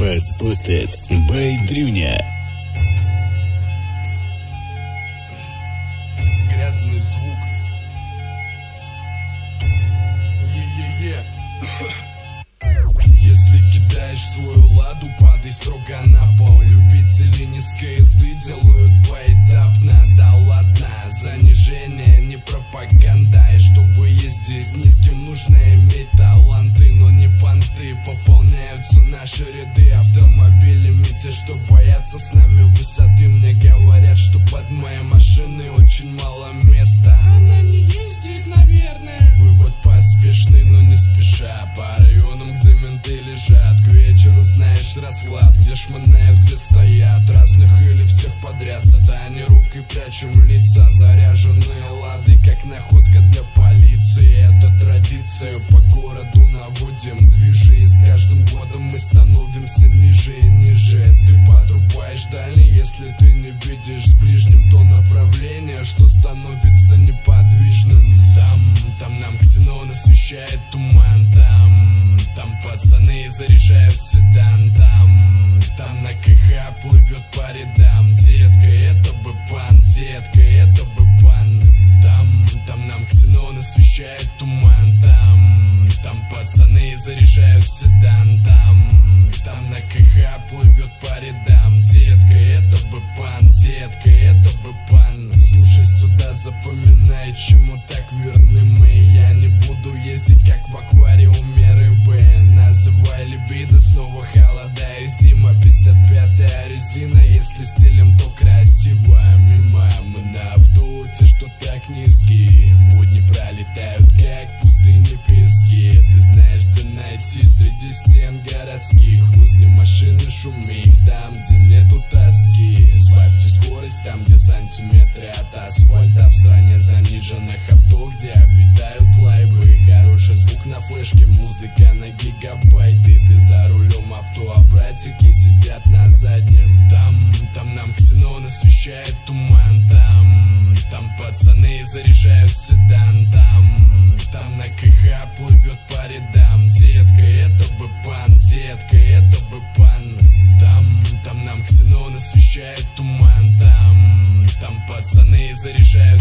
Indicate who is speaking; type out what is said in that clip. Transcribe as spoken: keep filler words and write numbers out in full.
Speaker 1: Was Posted by Дрюня.
Speaker 2: Грязный звук. Е-е-е. Если кидаешь свою ладу, падай строго на пол. Любители низкой езды делают поэтапно. Да ладно, занижение не пропаганда. И чтобы ездить низким, нужно иметь таланты, но не понты. Пополняются наши ряды автомобилями. Те, что боятся с нами высоты, мне говорят, что под моей машиной очень мало места. Она не ездит, наверное. Вывод поспешный, но не спеша. По районам, где менты лежат, к вечеру знаешь расклад. Где шмонают, где стоят, разных или всех подряд. За тонировкой прячем лица, заряженные лады, как находка для полиции. Это традиция, по городу наводим движи. И с каждым годом мы становимся ниже и ниже. Ты подрубаешь дальний, если ты не видишь с ближним то направление, что становится неподвижным. Там, там нам ксенон освещает туман. Там, там пацаны заряжают седан. Там, там на КХ плывет по рядам. Детка, это бы пан, детка, это бы пан. Там, там нам ксенон освещает туман. Там, там пацаны заряжают седан. Там, там на КХ плывет по рядам. Детка, это бы пан, детка, это бы пан. Слушай сюда, запоминай, чему так верны мы. Я не буду ездить, как в аквариуме рыбы. Называй либидо, снова холода и зима. Пятьдесят пятая резина, если стилем, то красиво. Мимо мы на авто, те, что так низкие. Будни пролетают, как в пустыне пески. Ты знаешь, где найти среди стен городских. Возле машины шумих, там, где нету тоски. Сбавьте скорость там, где сантиметры от асфальта. В стране заниженных авто, где обитают лайбы. Хороший звук на флешке, музыка на гигабайты. Ты за рулем авто, а братики сидят на заднем. Там, там нам ксенон освещает туман. Там, там пацаны заряжают седан. Там, там на КХ плывет по рядам. Детка, это бы пан, детка, это бы пан. Там, там нам ксенон освещает туман. Там, там пацаны заряжают